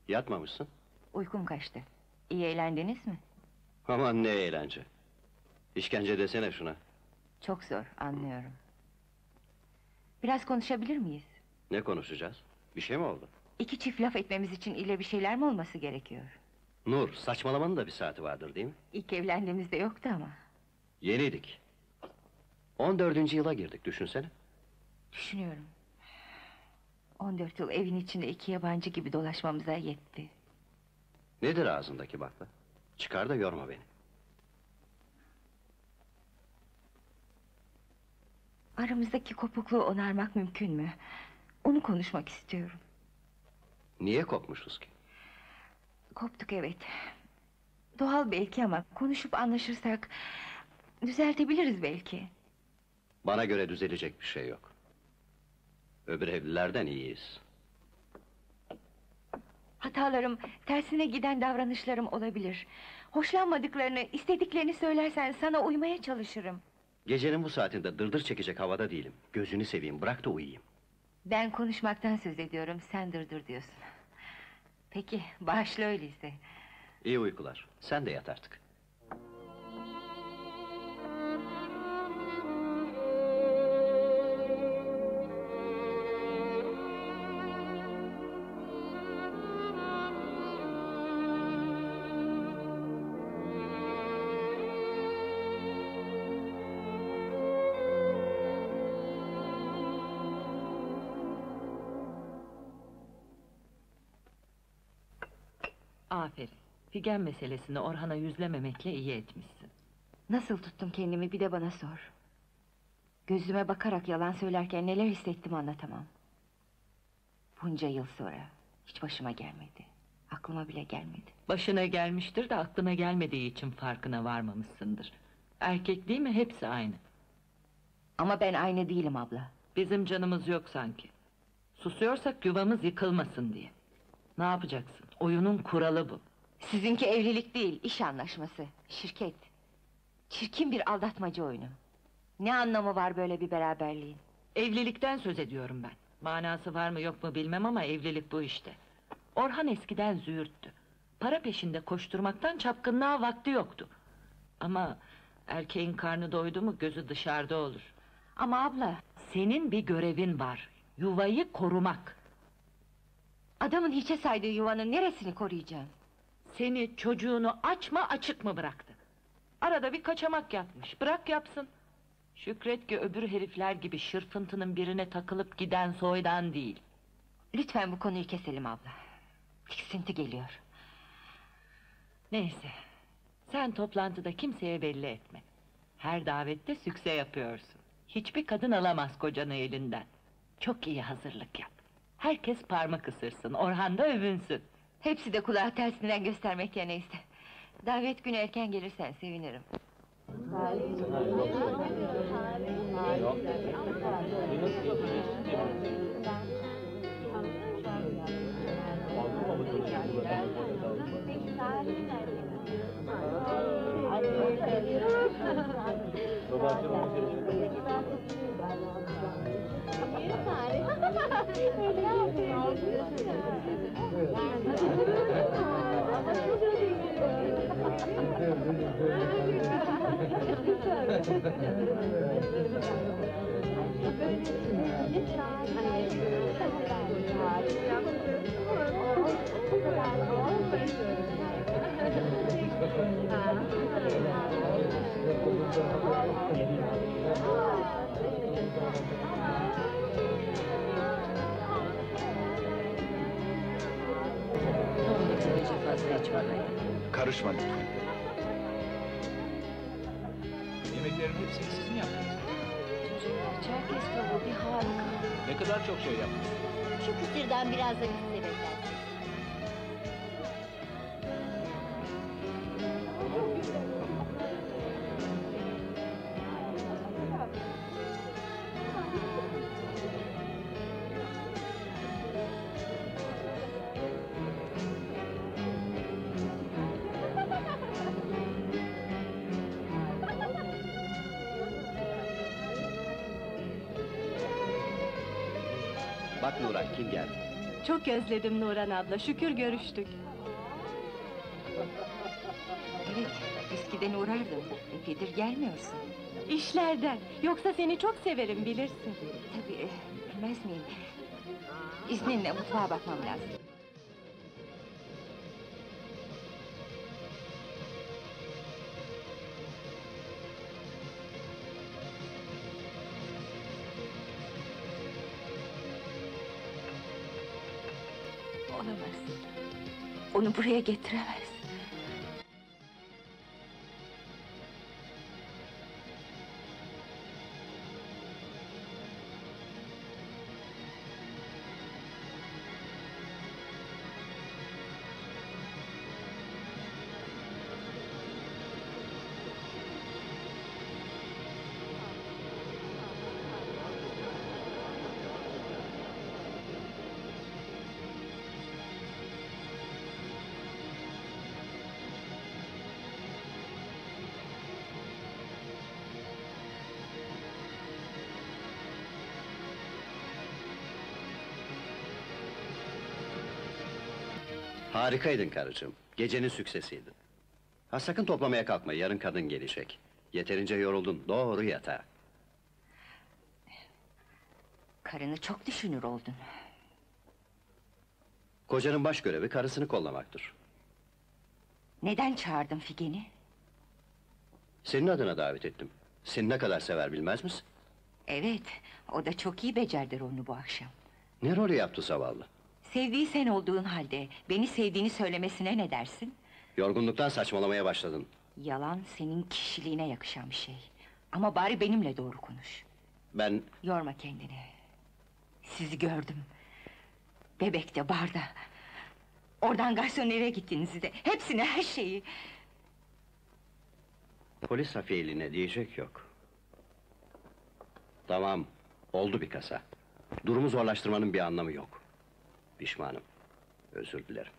Yatmamışsın. Uykum kaçtı. İyi eğlendiniz mi? Aman ne eğlence. İşkence desene şuna. Çok zor, anlıyorum. Biraz konuşabilir miyiz? Ne konuşacağız? Bir şey mi oldu? İki çift laf etmemiz için ille bir şeyler mi olması gerekiyor? Nur, saçmalamanın da bir saati vardır değil mi? İlk evlendiğimizde yoktu ama. Yeniydik. 14. yıla girdik, düşünsene. Düşünüyorum. 14 yıl evin içinde iki yabancı gibi dolaşmamıza yetti. Nedir ağzındaki bakla? Çıkar da yorma beni. Aramızdaki kopukluğu onarmak mümkün mü? Onu konuşmak istiyorum. Niye kopmuşuz ki? Koptuk, evet. Doğal belki ama konuşup anlaşırsak düzeltebiliriz belki. Bana göre düzelecek bir şey yok. Öbür evlilerden iyiyiz. Hatalarım, tersine giden davranışlarım olabilir. Hoşlanmadıklarını, istediklerini söylersen sana uymaya çalışırım. Gecenin bu saatinde dırdır çekecek havada değilim. Gözünü seveyim, bırak da uyuyayım. Ben konuşmaktan söz ediyorum, sen dırdır diyorsun. Peki, bağışla öyleyse. İyi uykular, sen de yat artık. Aferin. Figen meselesini Orhan'a yüzlememekle iyi etmişsin. Nasıl tuttum kendimi, bir de bana sor. Gözüme bakarak yalan söylerken neler hissettim anlatamam. Bunca yıl sonra hiç başıma gelmedi. Aklıma bile gelmedi. Başına gelmiştir de aklına gelmediği için farkına varmamışsındır. Erkek değil mi, hepsi aynı. Ama ben aynı değilim abla. Bizim canımız yok sanki. Susuyorsak yuvamız yıkılmasın diye. Ne yapacaksın? Oyunun kuralı bu. Sizinki evlilik değil, iş anlaşması, şirket. Çirkin bir aldatmacı oyunu. Ne anlamı var böyle bir beraberliğin? Evlilikten söz ediyorum ben. Manası var mı yok mu bilmem ama evlilik bu işte. Orhan eskiden züğürttü. Para peşinde koşturmaktan çapkınlığa vakti yoktu. Ama erkeğin karnı doydu mu gözü dışarıda olur. Ama abla, Senin bir görevin var. Yuvayı korumak. adamın hiçe saydığı yuvanın neresini koruyacağım? Seni, çocuğunu aç mı açık mı bıraktı? Arada bir kaçamak yapmış, bırak yapsın. Şükret ki öbür herifler gibi şırfıntının birine takılıp giden soydan değil. Lütfen bu konuyu keselim abla. Tiksinti geliyor. Neyse, sen toplantıda kimseye belli etme. Her davette sükse yapıyorsun. Hiçbir kadın alamaz kocanı elinden. Çok iyi hazırlık yap. Herkes parmak ısırsın, Orhan da övünsün. Hepsi de kulağı tersinden göstermek neyse. Davet günü erken gelirsen sevinirim. Karışma lütfen. Yemeklerin hepsini siz mi yaptınız? Çerkez tavuğu bir harika. Ne kadar çok şey yaptınız. Şu kısırdan biraz da bize beklersin. Bak Nurhan, kim geldi? Çok özledim Nurhan abla, şükür görüştük. Evet, eskiden uğrardın. Epeydir gelmiyorsun. İşlerden, yoksa seni çok severim bilirsin. Tabii, bilmez miyim? İzninle mutfağa bakmam lazım. Olamaz. Onu buraya getiremez. Harikaydın karıcığım. Gecenin süksesiydin. Ha sakın toplamaya kalkma, yarın kadın gelecek. Yeterince yoruldun, doğru yatağa. Karını çok düşünür oldun. Kocanın baş görevi karısını kollamaktır. Neden çağırdın Figen'i? Senin adına davet ettim. Seni ne kadar sever bilmez misin? Evet, o da çok iyi becerdi onu bu akşam. Ne rolü yaptı zavallı? Sevdiği sen olduğun halde, beni sevdiğini söylemesine ne dersin? Yorgunluktan saçmalamaya başladın. Yalan senin kişiliğine yakışan bir şey. Ama bari benimle doğru konuş. Ben... Yorma kendini. Sizi gördüm. Bebekte, barda. Oradan garsonere gittiğinizi de, hepsini, her şeyi. Polis hafiyeliğine diyecek yok. Tamam, oldu bir kasa. Durumu zorlaştırmanın bir anlamı yok. Pişmanım, özür dilerim.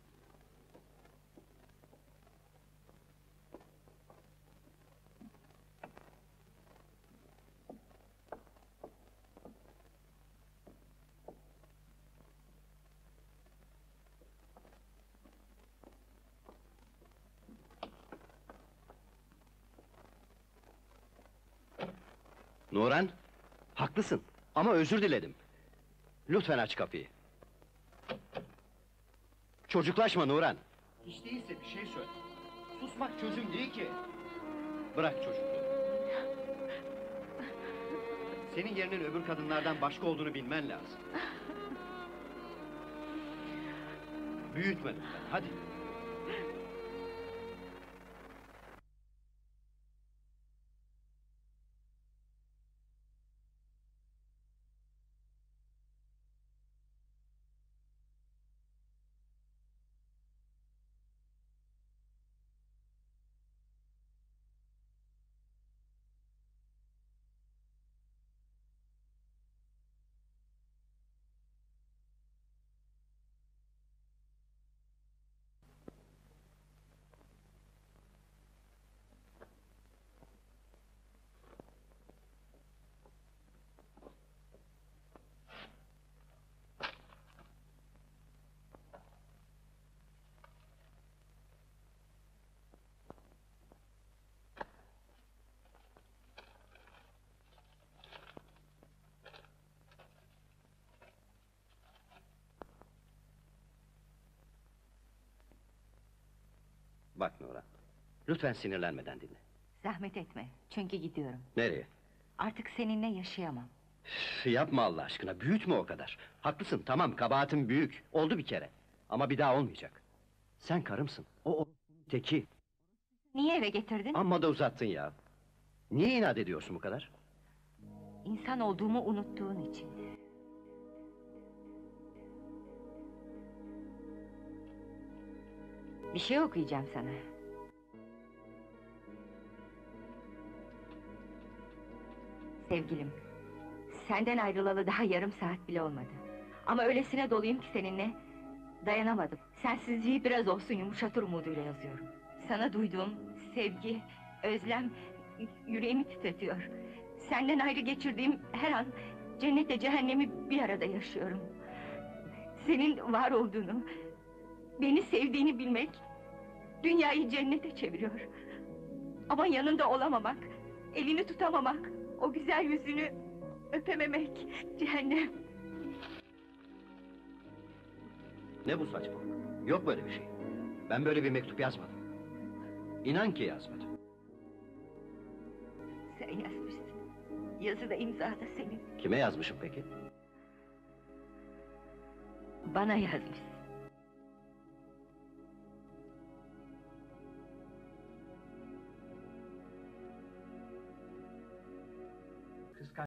Nuran, haklısın ama özür diledim. Lütfen aç kapıyı. Çocuklaşma Nuran. Hiç değilse bir şey söyle. Susmak çözüm değil ki. Bırak çocukluğu. Senin yerinin öbür kadınlardan başka olduğunu bilmen lazım. Büyütme lütfen, hadi. Bak Nuran, lütfen sinirlenmeden dinle. Zahmet etme, çünkü gidiyorum. Nereye? Artık seninle yaşayamam. Üf, yapma Allah aşkına, büyütme o kadar. Haklısın, tamam, kabahatin büyük, oldu bir kere. Ama bir daha olmayacak. Sen karımsın, o teki. Niye eve getirdin? Amma da uzattın ya. Niye inat ediyorsun bu kadar? İnsan olduğumu unuttuğun için. Bir şey okuyacağım sana. Sevgilim, senden ayrılalı daha yarım saat bile olmadı. Ama öylesine doluyum ki seninle, dayanamadım. Sensizliği biraz olsun yumuşatır umuduyla yazıyorum. Sana duyduğum sevgi, özlem, yüreğimi titretiyor. Senden ayrı geçirdiğim her an, cennetle cehennemi bir arada yaşıyorum. Senin var olduğunu, beni sevdiğini bilmek dünyayı cennete çeviriyor. Ama yanında olamamak, elini tutamamak, o güzel yüzünü öpememek cehennem. Ne bu saçmalık? Yok böyle bir şey. Ben böyle bir mektup yazmadım. İnan ki yazmadım. Sen yazmışsın. Yazı da imza da senin. Kime yazmışım peki? Bana yazmışsın.